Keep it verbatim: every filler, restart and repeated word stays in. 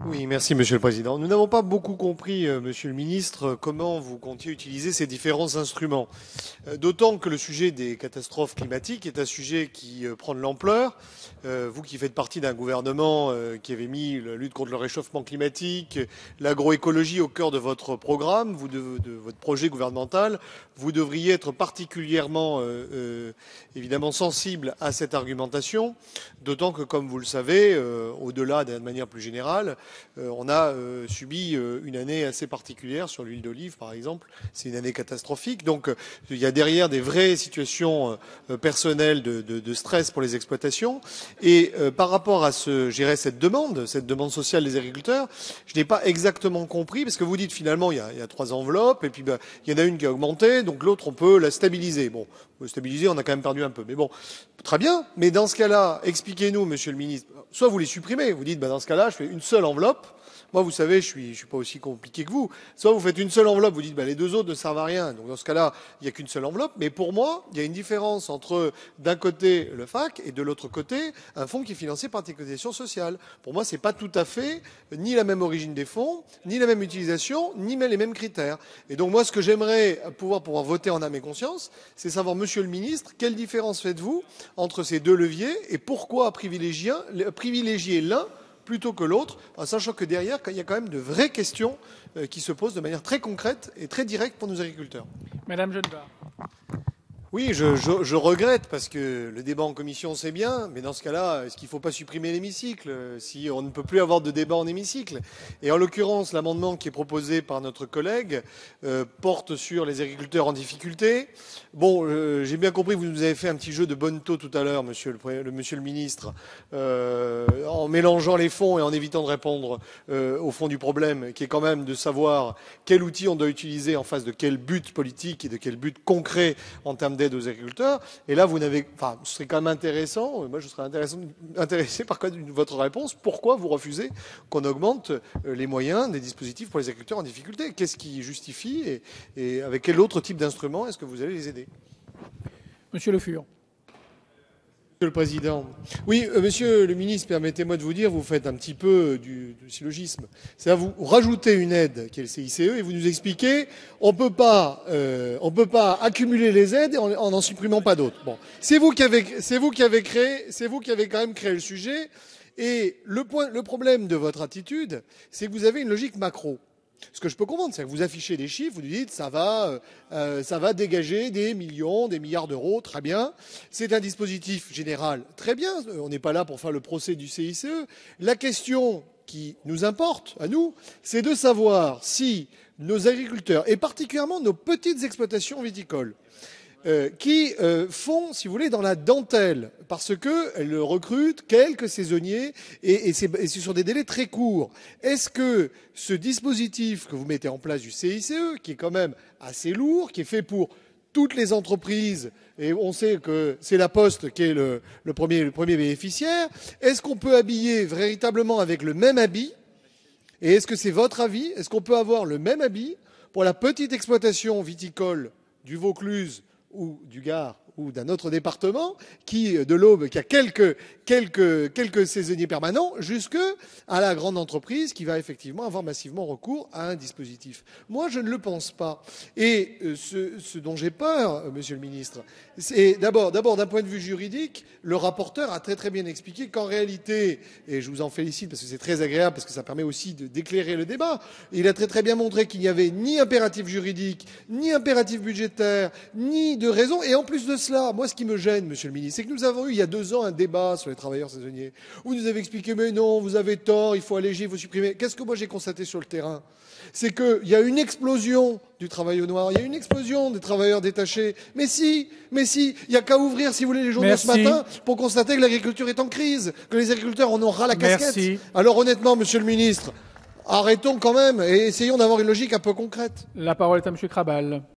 Oui, merci Monsieur le Président. Nous n'avons pas beaucoup compris, euh, Monsieur le Ministre, comment vous comptiez utiliser ces différents instruments. Euh, D'autant que le sujet des catastrophes climatiques est un sujet qui euh, prend de l'ampleur. Euh, vous qui faites partie d'un gouvernement euh, qui avait mis la lutte contre le réchauffement climatique, l'agroécologie au cœur de votre programme, vous de, de votre projet gouvernemental, vous devriez être particulièrement euh, euh, évidemment sensible à cette argumentation. D'autant que, comme vous le savez, euh, au-delà de manière plus générale, Euh, on a euh, subi euh, une année assez particulière sur l'huile d'olive, par exemple. C'est une année catastrophique. Donc, euh, il y a derrière des vraies situations euh, personnelles de, de, de stress pour les exploitations. Et euh, par rapport à ce, j'irais cette demande, cette demande sociale des agriculteurs, je n'ai pas exactement compris, parce que vous dites finalement il y a, il y a trois enveloppes, et puis ben, il y en a une qui a augmenté, donc l'autre on peut la stabiliser. Bon, stabiliser, on a quand même perdu un peu. Mais bon, très bien. Mais dans ce cas-là, expliquez-nous, Monsieur le Ministre. Soit vous les supprimez, vous dites, ben dans ce cas-là, je fais une seule enveloppe. Moi, vous savez, je suis, je suis pas aussi compliqué que vous. Soit vous faites une seule enveloppe, vous dites, ben les deux autres ne servent à rien. Donc dans ce cas-là, il n'y a qu'une seule enveloppe. Mais pour moi, il y a une différence entre d'un côté le F A C et de l'autre côté un fonds qui est financé par des cotisations sociales. Pour moi, c'est pas tout à fait ni la même origine des fonds, ni la même utilisation, ni même les mêmes critères. Et donc moi, ce que j'aimerais pouvoir pouvoir voter en âme et conscience, c'est savoir, Monsieur le Ministre, quelle différence faites-vous entre ces deux leviers et pourquoi privilégier, privilégier l'un plutôt que l'autre, en sachant que derrière, il y a quand même de vraies questions euh, qui se posent de manière très concrète et très directe pour nos agriculteurs. Madame Genevard. Oui, je, je, je regrette parce que le débat en commission c'est bien, mais dans ce cas-là, est-ce qu'il ne faut pas supprimer l'hémicycle si on ne peut plus avoir de débat en hémicycle? Et en l'occurrence, l'amendement qui est proposé par notre collègue euh, porte sur les agriculteurs en difficulté. Bon, euh, j'ai bien compris que vous nous avez fait un petit jeu de bonne taux tout à l'heure, monsieur le, le, monsieur le ministre, euh, en mélangeant les fonds et en évitant de répondre euh, au fond du problème, qui est quand même de savoir quel outil on doit utiliser en face de quel but politique et de quel but concret en termes d'aide aux agriculteurs. Et là, vous n'avez, enfin, ce serait quand même intéressant, moi je serais intéressant, intéressé par votre réponse, pourquoi vous refusez qu'on augmente les moyens des dispositifs pour les agriculteurs en difficulté? Qu'est-ce qui justifie et, et avec quel autre type d'instrument est-ce que vous allez les aider? Monsieur Le Fur. Monsieur le Président. Oui, euh, Monsieur le Ministre, permettez-moi de vous dire, vous faites un petit peu du, du syllogisme. C'est-à-dire vous rajoutez une aide qui est le C I C E et vous nous expliquez on peut pas, euh, on peut pas accumuler les aides en en, en supprimant pas d'autres. Bon, c'est vous qui avez, c'est vous qui avez créé, c'est vous qui avez quand même créé le sujet. Et le point, le problème de votre attitude, c'est que vous avez une logique macro. Ce que je peux comprendre, c'est que vous affichez des chiffres, vous nous dites ça va, euh, ça va dégager des millions, des milliards d'euros, très bien. C'est un dispositif général, très bien. On n'est pas là pour faire le procès du C I C E. La question qui nous importe, à nous, c'est de savoir si nos agriculteurs, et particulièrement nos petites exploitations viticoles, Euh, qui euh, font, si vous voulez, dans la dentelle, parce qu'elles recrutent quelques saisonniers et, et c'est sur des délais très courts. Est-ce que ce dispositif que vous mettez en place du C I C E, qui est quand même assez lourd, qui est fait pour toutes les entreprises, et on sait que c'est la Poste qui est le, le, premier, le premier bénéficiaire, est-ce qu'on peut habiller véritablement avec le même habit? Et est-ce que c'est votre avis? Est-ce qu'on peut avoir le même habit pour la petite exploitation viticole du Vaucluse ou du Gard ou d'un autre département qui, de l'Aube, qui a quelques, quelques, quelques saisonniers permanents, jusque à la grande entreprise qui va effectivement avoir massivement recours à un dispositif. Moi, je ne le pense pas. Et ce, ce dont j'ai peur, Monsieur le Ministre, c'est d'abord, d'abord d'un point de vue juridique, le rapporteur a très très bien expliqué qu'en réalité, et je vous en félicite parce que c'est très agréable, parce que ça permet aussi de, d'éclairer le débat, il a très très bien montré qu'il n'y avait ni impératif juridique, ni impératif budgétaire, ni de raison, et en plus de cela, moi, ce qui me gêne, Monsieur le Ministre, c'est que nous avons eu, il y a deux ans, un débat sur les travailleurs saisonniers, où vous nous avez expliqué, mais non, vous avez tort, il faut alléger, il faut supprimer. Qu'est-ce que moi j'ai constaté sur le terrain? C'est qu'il y a une explosion du travail au noir, il y a une explosion des travailleurs détachés. Mais si, mais si, il n'y a qu'à ouvrir, si vous voulez, les journaux Merci. ce matin pour constater que l'agriculture est en crise, que les agriculteurs en ont ras la casquette. Merci. Alors honnêtement, Monsieur le Ministre, arrêtons quand même et essayons d'avoir une logique un peu concrète. La parole est à Monsieur Krabal.